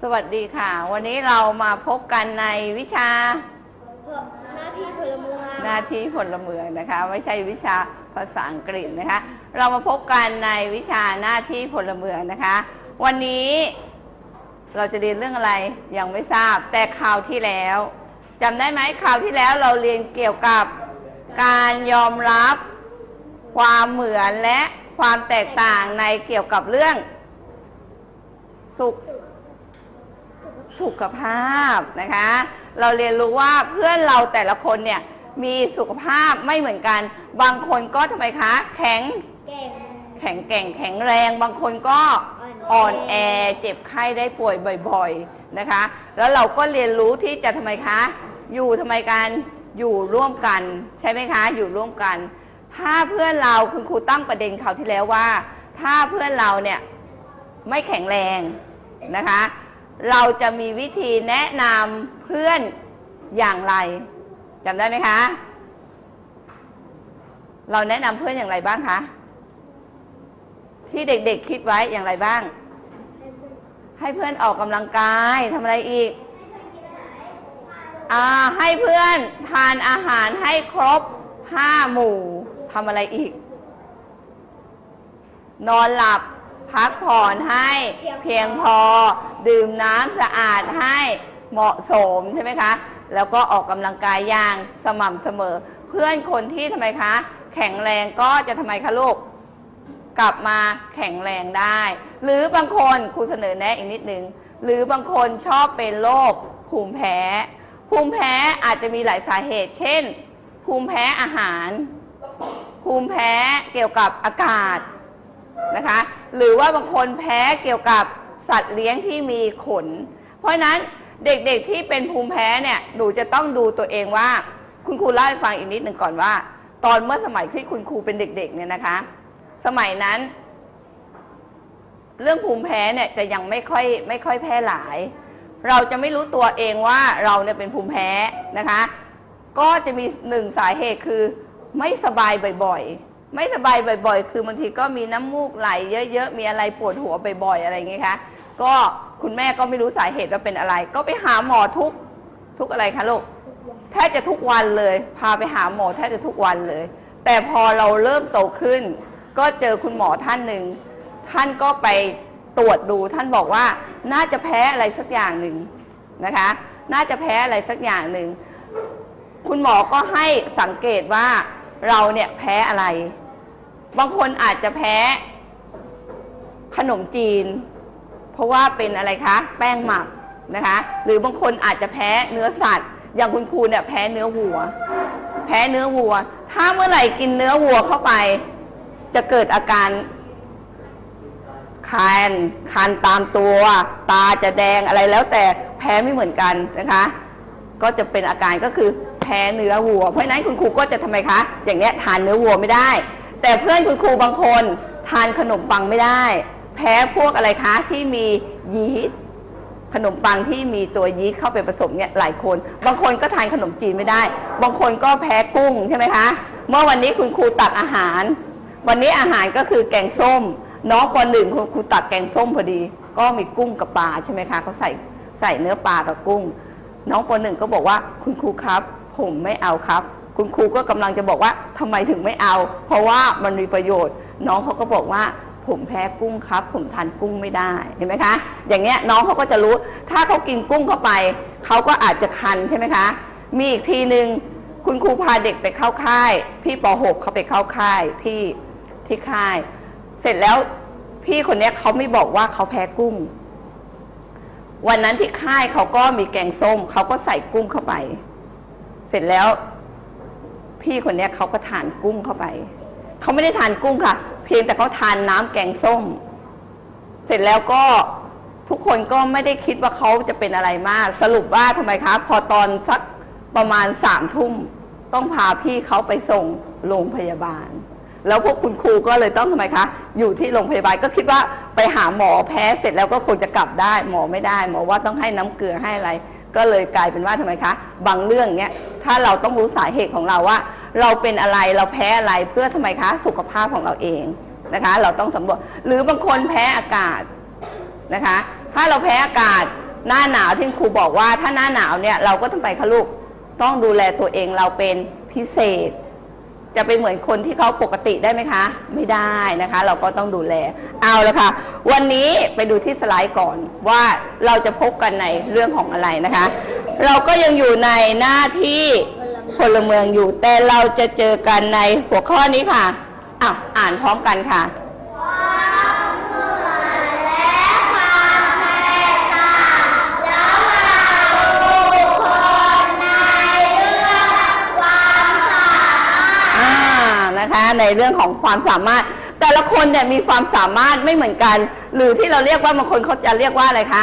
วัสดีค่ะวันนี้เรามาพบกันในวิชาหน้าที่พลเมืองนะคะไม่ใช่วิชาภาษาอังกฤษนะคะเรามาพบกันในวิชาหน้าที่พลเมืองนะคะวันนี้เราจะเรียนเรื่องอะไรยังไม่ทราบแต่คราวที่แล้วจำได้ไหมคราวที่แล้วเราเรียนเกี่ยวกับการยอมรับความเหมือนและความแตกต่างในเกี่ยวกับเรื่องสุขภาพนะคะเราเรียนรู้ว่าเพื่อนเราแต่ละคนเนี่ยมีสุขภาพไม่เหมือนกันบางคนก็ทำไมคะแข็งแข็งแรงบางคนก็อ่อนแอเจ็บไข้ได้ป่วยบ่อยๆนะคะแล้วเราก็เรียนรู้ที่จะทำไมคะอยู่ทำไมกันอยู่ร่วมกันใช่ไหมคะอยู่ร่วมกันถ้าเพื่อนเราคุณครูตั้งประเด็นคราวที่แล้วว่าถ้าเพื่อนเราเนี่ยไม่แข็งแรงนะคะเราจะมีวิธีแนะนำเพื่อนอย่างไรจำได้ไหมคะเราแนะนำเพื่อนอย่างไรบ้างคะที่เด็กๆคิดไว้อย่างไรบ้างให้เพื่อนออกกำลังกายทำอะไรอีกให้เพื่อนทานอาหารให้ครบ5 หมู่ทำอะไรอีกนอนหลับพักผ่อนให้เพียงพอดื่มน้ำสะอาดให้เหมาะสมใช่ไหมคะแล้วก็ออกกำลังกายอย่างสม่ำเสมอเพื่อนคนที่ทำไมคะแข็งแรงก็จะทำไมคะลูกกลับมาแข็งแรงได้หรือบางคนครูเสนอแนะอีกนิดนึงหรือบางคนชอบเป็นโรคภูมิแพ้อาจจะมีหลายสาเหตุเช่นภูมิแพ้อาหารภูมิแพ้เกี่ยวกับอากาศนะคะหรือว่าบางคนแพ้เกี่ยวกับสัตว์เลี้ยงที่มีขนเพราะฉะนั้นเด็กๆที่เป็นภูมิแพ้เนี่ยหนูจะต้องดูตัวเองว่าคุณครูเล่าให้ฟังอีกนิดหนึ่งก่อนว่าตอนเมื่อสมัยที่คุณครูเป็นเด็กๆเนี่ยนะคะสมัยนั้นเรื่องภูมิแพ้เนี่ยจะยังไม่ค่อยแพร่หลายเราจะไม่รู้ตัวเองว่าเราเนี่ยเป็นภูมิแพ้นะคะก็จะมี1 สาเหตุคือไม่สบายบ่อยๆไม่สบายบ่อยๆคือบางทีก็มีน้ำมูกไหลเยอะๆมีอะไรปวดหัวบ่อยๆอะไรอย่างเงี้ยคะก็คุณแม่ก็ไม่รู้สาเหตุว่าเป็นอะไรก็ไปหาหมอทุกอะไรคะลูกแทบจะทุกวันเลยพาไปหาหมอแทบจะทุกวันเลยแต่พอเราเริ่มโตขึ้นก็เจอคุณหมอท่านหนึ่งท่านก็ไปตรวจดูท่านบอกว่าน่าจะแพ้อะไรสักอย่างหนึ่งนะคะน่าจะแพ้อะไรสักอย่างหนึ่งคุณหมอก็ให้สังเกตว่าเราเนี่ยแพ้อะไรบางคนอาจจะแพ้ขนมจีนเพราะว่าเป็นอะไรคะแป้งหมักนะคะหรือบางคนอาจจะแพ้เนื้อสัตว์อย่างคุณครูเนี่ยแพ้เนื้อวัวถ้าเมื่อไหร่กินเนื้อวัวเข้าไปจะเกิดอาการคันตามตัวตาจะแดงอะไรแล้วแต่แพ้ไม่เหมือนกันนะคะก็จะเป็นอาการก็คือแพ้เนื้อวัวเพราะฉะนั้นคุณครูก็จะทำไมคะอย่างเนี้ยทานเนื้อวัวไม่ได้แต่เพื่อนคุณครูบางคนทานขนมปังไม่ได้แพ้พวกอะไรคะที่มียีสต์ขนมปังที่มีตัวยีสต์เข้าไปผสมเนี่ยหลายคนบางคนก็ทานขนมจีนไม่ได้บางคนก็แพ้กุ้งใช่ไหมคะเมื่อวันนี้คุณครูตักอาหารวันนี้อาหารก็คือแกงส้มน้องป.1คุณครูตักแกงส้มพอดีก็มีกุ้งกับปลาใช่ไหมคะเขาใส่เนื้อปลากับกุ้งน้องป.1ก็บอกว่าคุณครูครับผมไม่เอาครับคุณครูก็กำลังจะบอกว่าทำไมถึงไม่เอาเพราะว่ามันมีประโยชน์น้องเขาก็บอกว่าผมแพ้กุ้งครับผมทานกุ้งไม่ได้เห็นไหมคะอย่างเงี้ยน้องเขาก็จะรู้ถ้าเขากินกุ้งเข้าไปเขาก็อาจจะคันใช่ไหมคะมีอีกทีหนึ่งคุณครูพาเด็กไปเข้าค่ายพี่ป.6เขาไปเข้าค่ายที่ค่ายเสร็จแล้วพี่คนนี้เขาไม่บอกว่าเขาแพ้กุ้งวันนั้นที่ค่ายเขาก็มีแกงส้มเขาก็ใส่กุ้งเข้าไปเสร็จแล้วพี่คนนี้เขาก็ทานกุ้งเข้าไปเขาไม่ได้ทานกุ้งค่ะเพียงแต่เขาทานน้ำแกงส้มเสร็จแล้วก็ทุกคนก็ไม่ได้คิดว่าเขาจะเป็นอะไรมากสรุปว่าทำไมคะพอตอนสักประมาณ3 ทุ่มต้องพาพี่เขาไปส่งโรงพยาบาลแล้วพวกคุณครูก็เลยต้องทำไมคะอยู่ที่โรงพยาบาลก็คิดว่าไปหาหมอแพ้เสร็จแล้วก็คงจะกลับได้หมอไม่ได้หมอว่าต้องให้น้ำเกลือให้อะไรก็เลยกลายเป็นว่าทำไมคะบางเรื่องเนี้ยถ้าเราต้องรู้สาเหตุของเราว่าเราเป็นอะไรเราแพ้อะไรเพื่อทำไมคะสุขภาพของเราเองนะคะเราต้องสำรวจหรือบางคนแพ้อากาศนะคะถ้าเราแพ้อากาศหน้าหนาวที่ครูบอกว่าถ้าหน้าหนาวเนี่ยเราก็ต้องไปค่ะลูกต้องดูแลตัวเองเราเป็นพิเศษจะไปเหมือนคนที่เขาปกติได้ไหมคะไม่ได้นะคะเราก็ต้องดูแลเอาละค่ะวันนี้ไปดูที่สไลด์ก่อนว่าเราจะพบกันในเรื่องของอะไรนะคะเราก็ยังอยู่ในหน้าที่พลเมืองอยู่แต่เราจะเจอกันในหัวข้อนี้ค่ะอ่านพร้อมกันค่ะนะคะในเรื่องของความสามารถแต่ละคนเนี่ยมีความสามารถไม่เหมือนกันหรือที่เราเรียกว่าบางคนเขาจะเรียกว่าอะไรคะ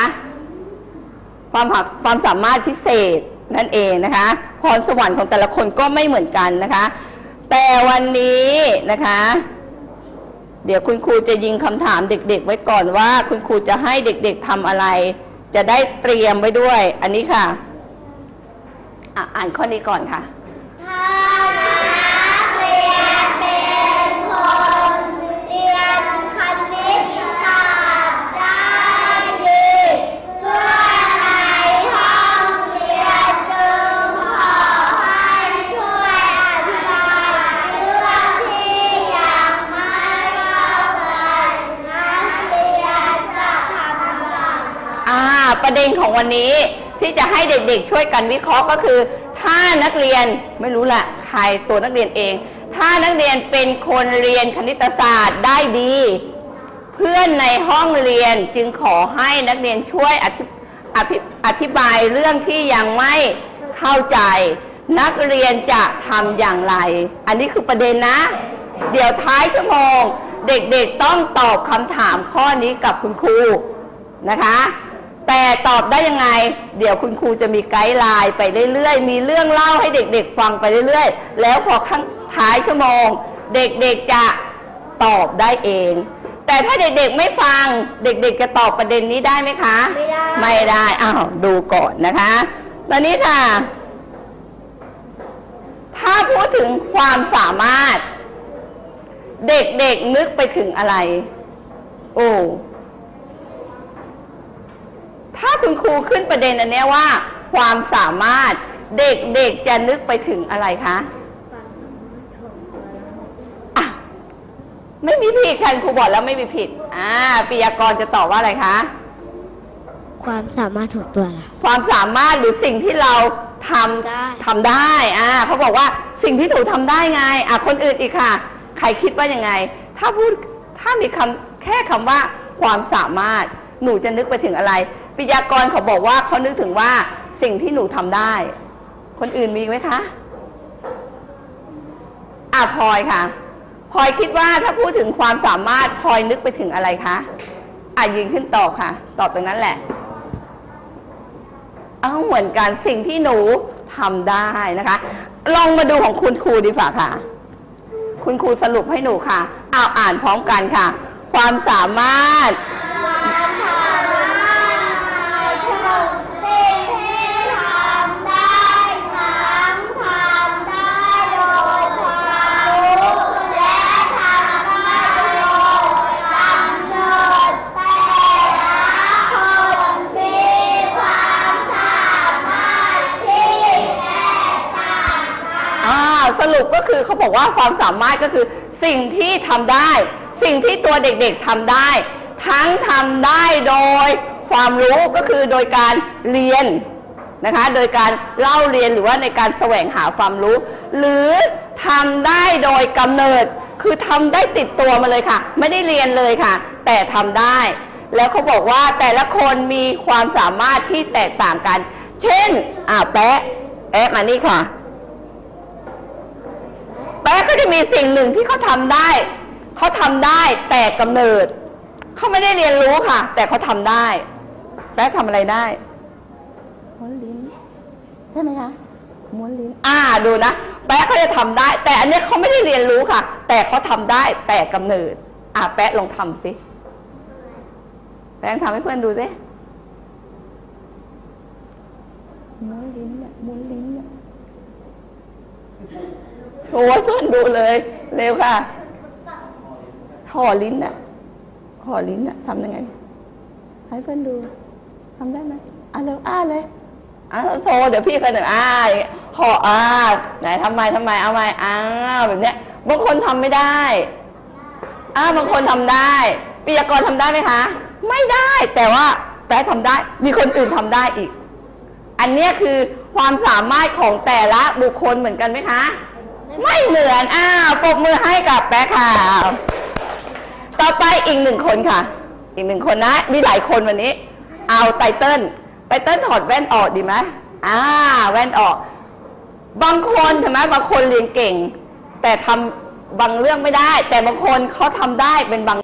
ความสามารถพิเศษนั่นเองนะคะพรสวรรค์ของแต่ละคนก็ไม่เหมือนกันนะคะแต่วันนี้นะคะเดี๋ยวคุณครูจะยิงคำถามเด็กๆไว้ก่อนว่าคุณครูจะให้เด็กๆทำอะไรจะได้เตรียมไว้ด้วยอันนี้ค่ะอ่านข้อนี้ก่อนค่ะประเด็นของวันนี้ที่จะให้เด็กๆช่วยกันวิเคราะห์ก็คือถ้านักเรียนไม่รู้ละใครตัวนักเรียนเองถ้านักเรียนเป็นคนเรียนคณิตศาสตร์ได้ดีเพื่อนในห้องเรียนจึงขอให้นักเรียนช่วยอธิบายเรื่องที่ยังไม่เข้าใจนักเรียนจะทำอย่างไรอันนี้คือประเด็นนะเดี๋ยวท้ายชั่วโมงเด็กๆต้องตอบคำถามข้อนี้กับคุณครูนะคะแต่ตอบได้ยังไงเดี๋ยวคุณครูจะมีไกด์ไลน์ไปเรื่อยๆมีเรื่องเล่าให้เด็กๆฟังไปเรื่อยๆแล้วพอข้างท้ายชั่วโมงเด็กๆจะตอบได้เองแต่ถ้าเด็กๆไม่ฟังเด็กๆจะตอบประเด็นนี้ได้ไหมคะไม่ได้ดูก่อนนะคะตอนนี้ค่ะถ้าพูดถึงความสามารถเด็กๆนึกไปถึงอะไรถ้าคุณครูขึ้นประเด็นอันนี้ว่าความสามารถเด็กๆจะนึกไปถึงอะไรคะไม่มีผิดค่ะครูบอกแล้วไม่มีผิดปิยากรจะตอบว่าอะไรคะความสามารถของตัวเราความสามารถหรือสิ่งที่เราทำได้เขาบอกว่าสิ่งที่หนูทำได้ไงคนอื่นอีกค่ะใครคิดว่ายังไงถ้ามีแค่คำว่าความสามารถหนูจะนึกไปถึงอะไรปิยากรเขาบอกว่าเขานึกถึงว่าสิ่งที่หนูทำได้คนอื่นมีไหมคะพลอยค่ะพลอยคิดว่าถ้าพูดถึงความสามารถพลอยนึกไปถึงอะไรคะยืนขึ้นตอบค่ะตอบตรงนั้นแหละเหมือนกันสิ่งที่หนูทำได้นะคะลองมาดูของคุณครูดีกว่าค่ะคุณครูสรุปให้หนูค่ะอ่านพร้อมกันค่ะความสามารถสรุปก็คือเขาบอกว่าความสามารถก็คือสิ่งที่ทำได้สิ่งที่ตัวเด็กๆทำได้ทั้งทำได้โดยความรู้ก็คือโดยการเรียนนะคะโดยการเล่าเรียนหรือว่าในการแสวงหาความรู้หรือทำได้โดยกำเนิดคือทำได้ติดตัวมาเลยค่ะไม่ได้เรียนเลยค่ะแต่ทำได้แล้วเขาบอกว่าแต่ละคนมีความสามารถที่แตกต่างกันเช่นแป๊ะมานี่ค่ะแป๊ะก็จะมีสิ่งหนึ่งที่เขาทำได้แต่กำเนิดเขาไม่ได้เรียนรู้ค่ะแต่เขาทำได้แป๊ะทำอะไรได้ม้วนลิ้นใช่ไหมคะม้วนลิ้นดูนะแป๊ะเขาจะทำได้แต่อันนี้เขาไม่ได้เรียนรู้ค่ะแต่เขาทำได้แต่กำเนิดแป๊ะลองทำสิแป๊ะทำให้เพื่อนดูสิม้วนลิ้นเนี่ยม้วนลิ้นเนี่ยโชว์เพื่อนดูเลยเร็วค่ะห่อลิ้นน่ะทำยังไงให้เพื่อนดูทำได้ไหมเร็วเลยโทรเดี๋ยวพี่เคยหนึ่งขอไหนทำไมเอาไมแบบเนี้ยบางคนทำไม่ได้บางคนทำได้ปิยกรทำได้ไหมคะไม่ได้แต่ว่าแป๊ะทำได้มีคนอื่นทำได้อีกอันเนี้ยคือความสามารถของแต่ละบุคคลเหมือนกันไหมคะไม่เหมือนปรบมือให้กับแป๊ะค่ะต่อไปอีกหนึ่งคนค่ะอีกหนึ่งคนนะมีหลายคนวันนี้เอาไตเติ้ลถอดแว่นออกดีไหมแว่นออกบางคนใช่ไหมบางคนเรียนเก่งแต่ทำบางเรื่องไม่ได้แต่บางคนเขาทำได้เป็นบาง